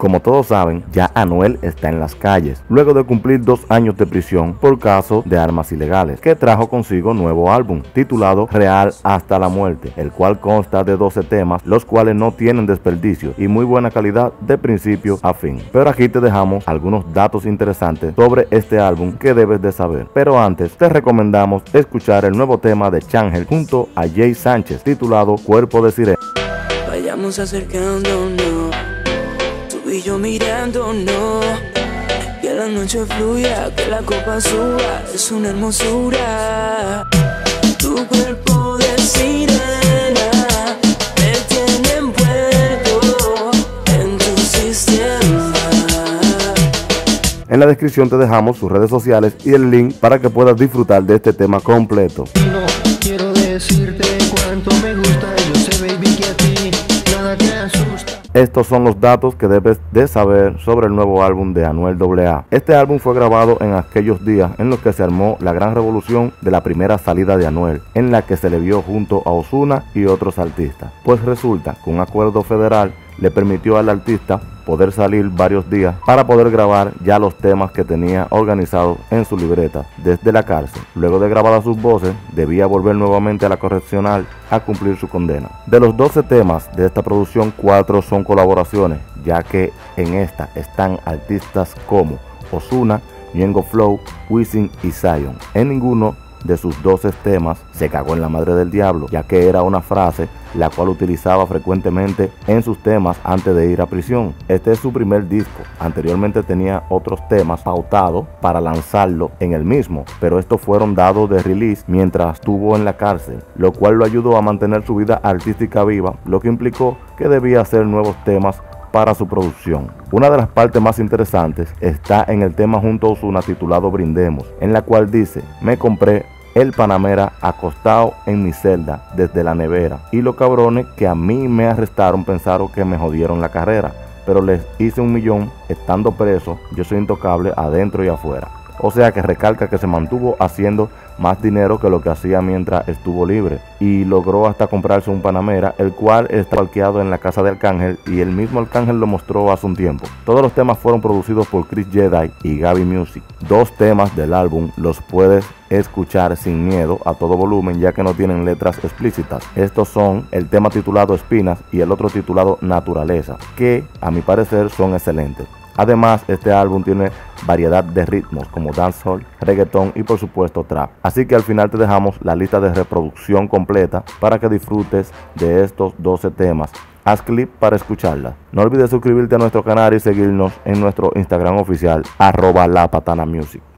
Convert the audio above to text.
como todos saben, ya Anuel está en las calles, luego de cumplir 2 años de prisión por caso de armas ilegales, que trajo consigo nuevo álbum, titulado Real hasta la muerte, el cual consta de 12 temas, los cuales no tienen desperdicio y muy buena calidad de principio a fin. Pero aquí te dejamos algunos datos interesantes sobre este álbum que debes de saber. Pero antes, te recomendamos escuchar el nuevo tema de Changel junto a Jay Sánchez, titulado Cuerpo de Sirena. Vayamos acercándonos, tú y yo mirándonos, que la noche fluya, que la copa suba, es una hermosura. Tu cuerpo de sirena me tiene envuelto en tu sistema. En la descripción te dejamos sus redes sociales y el link para que puedas disfrutar de este tema completo. No quiero decirte cuánto me gusta, yo sé baby que a ti nada te asusta. Estos son los datos que debes de saber sobre el nuevo álbum de Anuel AA. Este álbum fue grabado en aquellos días en los que se armó la gran revolución de la primera salida de Anuel, en la que se le vio junto a Ozuna y otros artistas. Pues resulta que un acuerdo federal le permitió al artista poder salir varios días para poder grabar ya los temas que tenía organizados en su libreta desde la cárcel. Luego de grabar sus voces, debía volver nuevamente a la correccional a cumplir su condena. De los 12 temas de esta producción, 4 son colaboraciones, ya que en esta están artistas como Ozuna, Ñengo Flow, Wisin y Zion. En ninguno de sus 12 temas se cagó en la madre del diablo, ya que era una frase la cual utilizaba frecuentemente en sus temas antes de ir a prisión. Este es su primer disco, anteriormente tenía otros temas pautados para lanzarlo en el mismo, pero estos fueron dados de release mientras estuvo en la cárcel, lo cual lo ayudó a mantener su vida artística viva, lo que implicó que debía hacer nuevos temas para su producción. Una de las partes más interesantes está en el tema junto a Ozuna titulado Brindemos, en la cual dice: me compré el Panamera acostado en mi celda desde la nevera, y los cabrones que a mí me arrestaron pensaron que me jodieron la carrera, pero les hice 1 millón estando preso, yo soy intocable adentro y afuera. O sea que recalca que se mantuvo haciendo más dinero que lo que hacía mientras estuvo libre, y logró hasta comprarse un Panamera, el cual está parqueado en la casa de Arcángel, y el mismo Arcángel lo mostró hace un tiempo. Todos los temas fueron producidos por Chris Jedi y Gaby Music. 2 temas del álbum los puedes escuchar sin miedo a todo volumen, ya que no tienen letras explícitas. Estos son el tema titulado Espinas y el otro titulado Naturaleza, que a mi parecer son excelentes. Además, este álbum tiene variedad de ritmos como dancehall, reggaetón y por supuesto trap. Así que al final te dejamos la lista de reproducción completa para que disfrutes de estos 12 temas. Haz clic para escucharla. No olvides suscribirte a nuestro canal y seguirnos en nuestro Instagram oficial @lapatanamusic.